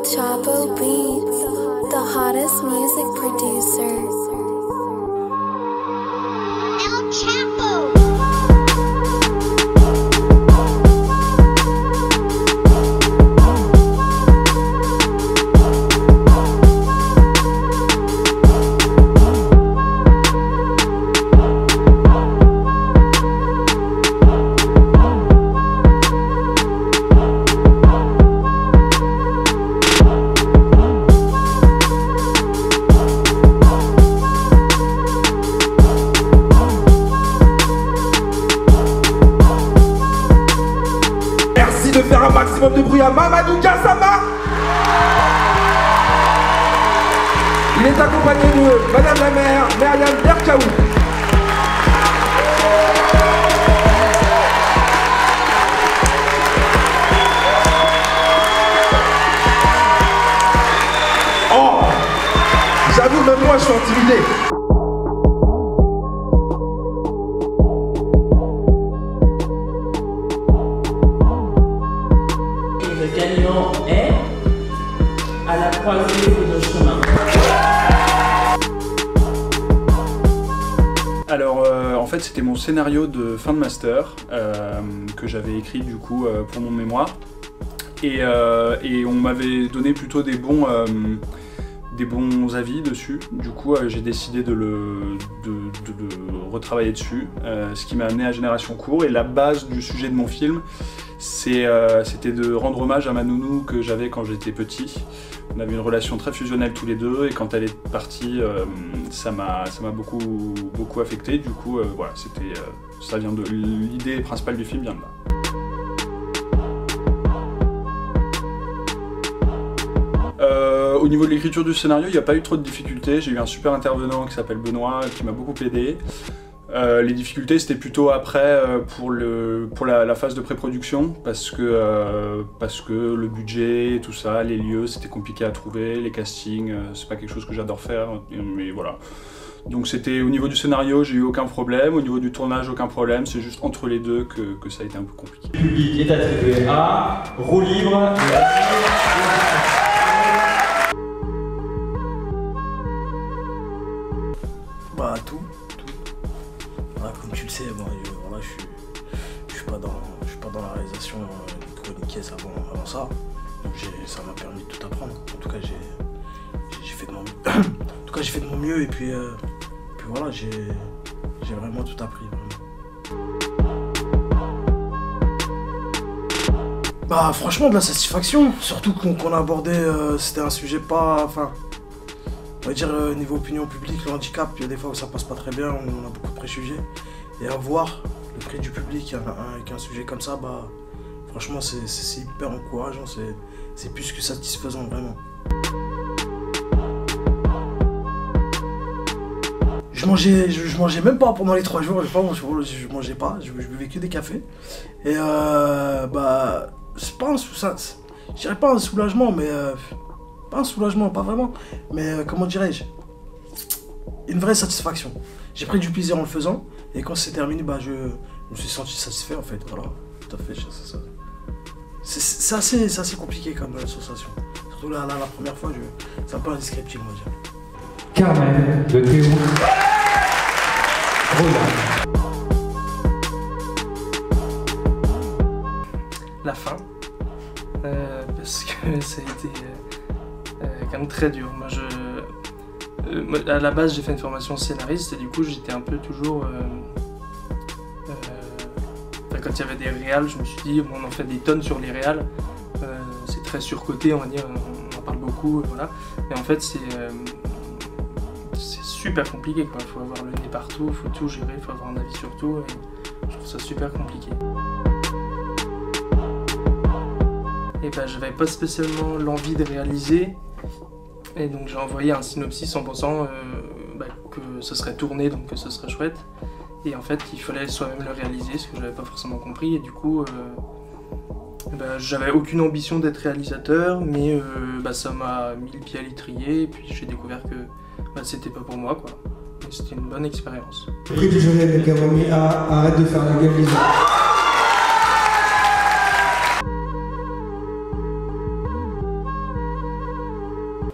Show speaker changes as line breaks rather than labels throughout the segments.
El Chapo Beats, the hottest music producer. El Chapo.
De faire un maximum de bruit à Mamadou Gassama. Il est accompagné de Madame la maire, Myriam Berkaou. Oh, j'avoue, même moi je suis intimidé.
Le gagnant est à la croisée de nos chemins.
Alors en fait c'était mon scénario de fin de master que j'avais écrit du coup pour mon mémoire et on m'avait donné plutôt des bons avis dessus. Du coup j'ai décidé de le retravailler dessus, ce qui m'a amené à Génération Court, et la base du sujet de mon film c'était de rendre hommage à ma nounou que j'avais quand j'étais petit. On avait une relation très fusionnelle tous les deux, et quand elle est partie, ça m'a beaucoup affecté. Du coup, voilà, ça vient de l'idée principale du film vient de là. Au niveau de l'écriture du scénario, il n'y a pas eu trop de difficultés. J'ai eu un super intervenant qui s'appelle Benoît, qui m'a beaucoup aidé. Les difficultés c'était plutôt après pour la phase de pré-production, parce que le budget, tout ça, les lieux c'était compliqué à trouver, les castings c'est pas quelque chose que j'adore faire, mais voilà. Donc c'était au niveau du scénario, j'ai eu aucun problème, au niveau du tournage aucun problème, c'est juste entre les deux que ça a été un peu compliqué.
Le public est attribué à Roue Libre.
Bah tout. Voilà, comme tu le sais, moi, voilà, je suis pas dans la réalisation chroniqueuse avant ça. Donc ça m'a permis de tout apprendre. En tout cas, j'ai fait de mon mieux. En tout cas, j'ai fait de mon mieux, et puis voilà, j'ai vraiment tout appris. Vraiment. Bah franchement, de la satisfaction, surtout qu'on a abordé, c'était un sujet pas, enfin, on va dire niveau opinion publique, le handicap, il y a des fois où ça passe pas très bien, on a beaucoup de préjugés. Et avoir le prix du public avec un sujet comme ça, bah franchement c'est hyper encourageant, c'est plus que satisfaisant vraiment. Je mangeais même pas pendant les 3 jours, je mangeais pas, je buvais que des cafés. Et bah c'est pas je dirais pas un soulagement, mais pas un soulagement, pas vraiment, mais comment dirais-je, une vraie satisfaction. J'ai pris du plaisir en le faisant, et quand c'est terminé, bah je me suis senti satisfait en fait, voilà, tout à fait, c'est assez compliqué comme sensation. Surtout la première fois, c'est un peu indescriptible, on va dire.
Carmen de Théo.
La fin, parce que ça a été quand même très dur. Moi, à la base, j'ai fait une formation scénariste, et du coup, j'étais un peu toujours... quand il y avait des réals, je me suis dit, bon, on en fait des tonnes sur les réals, c'est très surcoté, on va dire, on en parle beaucoup, voilà. Mais en fait, c'est super compliqué, quoi. Il faut avoir le nez partout, il faut tout gérer, il faut avoir un avis sur tout, et je trouve ça super compliqué. Et ben, j'avais pas spécialement l'envie de réaliser, et donc j'ai envoyé un synopsis en pensant que ce serait tourné, donc que ce serait chouette, et en fait qu'il fallait soi-même le réaliser, ce que j'avais pas forcément compris, et du coup j'avais aucune ambition d'être réalisateur, mais ça m'a mis le pied à l'étrier, et puis j'ai découvert que c'était pas pour moi, quoi. Et c'était une bonne expérience.
Le prix du jury avec Gavami arrête de faire la gueule les autres.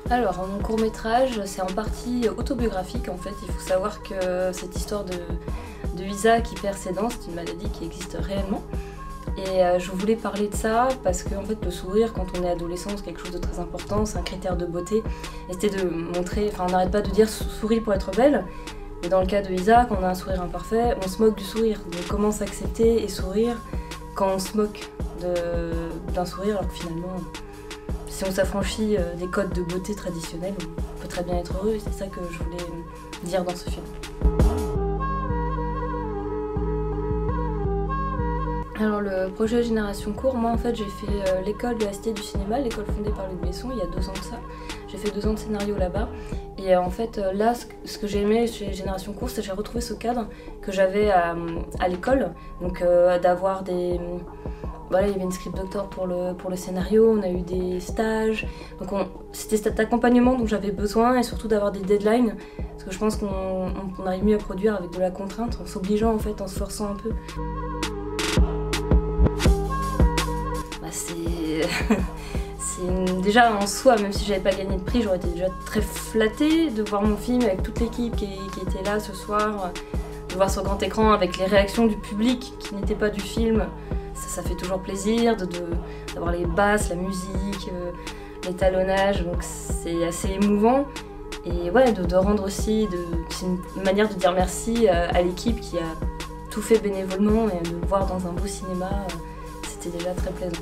Alors, mon court-métrage, c'est en partie autobiographique en fait. Il faut savoir que cette histoire de Isa qui perd ses dents, c'est une maladie qui existe réellement. Et je voulais parler de ça parce que en fait, le sourire, quand on est adolescent, c'est quelque chose de très important, c'est un critère de beauté. Et c'était de montrer, enfin on n'arrête pas de dire souris pour être belle. Et dans le cas de Isa, quand on a un sourire imparfait, on se moque du sourire. Donc comment s'accepter et sourire quand on se moque d'un sourire alors que finalement... Si on s'affranchit des codes de beauté traditionnels, on peut très bien être heureux et c'est ça que je voulais dire dans ce film. Alors le projet Génération Court, moi en fait j'ai fait l'école de la Cité du Cinéma, l'école fondée par Luc Besson il y a 2 ans de ça. J'ai fait 2 ans de scénario là-bas et en fait là ce que j'ai aimé chez Génération Court c'est que j'ai retrouvé ce cadre que j'avais à l'école, donc d'avoir des... Voilà, il y avait une script doctor pour le scénario, on a eu des stages, donc c'était cet accompagnement dont j'avais besoin et surtout d'avoir des deadlines, parce que je pense qu'on arrive mieux à produire avec de la contrainte, en s'obligeant en fait, en se forçant un peu. Bah, déjà en soi, même si j'avais pas gagné de prix, j'aurais été déjà très flattée de voir mon film avec toute l'équipe qui était là ce soir, de voir sur grand écran avec les réactions du public qui n'étaient pas du film. Ça fait toujours plaisir d'avoir les basses, la musique, l'étalonnage, donc c'est assez émouvant. Et ouais, de rendre aussi, c'est une manière de dire merci à l'équipe qui a tout fait bénévolement et de le voir dans un beau cinéma, c'était déjà très plaisant.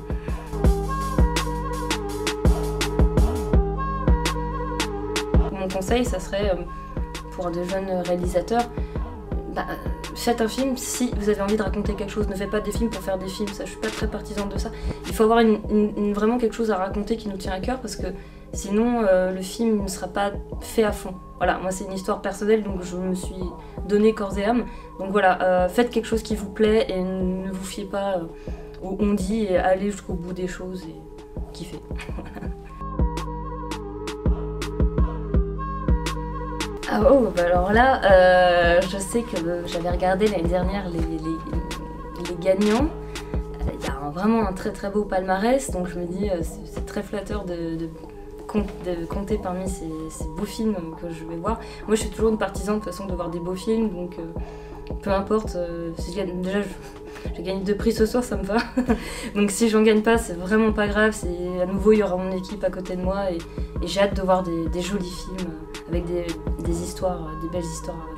Mon conseil, ça serait pour de jeunes réalisateurs, faites un film si vous avez envie de raconter quelque chose, ne faites pas des films pour faire des films, ça, je suis pas très partisane de ça. Il faut avoir vraiment quelque chose à raconter qui nous tient à cœur parce que sinon le film ne sera pas fait à fond. Voilà, moi c'est une histoire personnelle donc je me suis donné corps et âme. Donc voilà, faites quelque chose qui vous plaît et ne vous fiez pas au on dit et allez jusqu'au bout des choses et kiffez. Ah oh, bah alors là, je sais que j'avais regardé l'année dernière les gagnants. Il y a vraiment un très très beau palmarès, donc je me dis c'est très flatteur de compter parmi ces beaux films que je vais voir. Moi je suis toujours une partisane de toute façon de voir des beaux films, donc peu importe, si je gagne, déjà j'ai gagné 2 prix ce soir, ça me va. Donc si j'en gagne pas, c'est vraiment pas grave, à nouveau il y aura mon équipe à côté de moi et j'ai hâte de voir des jolis films avec des histoires, des belles histoires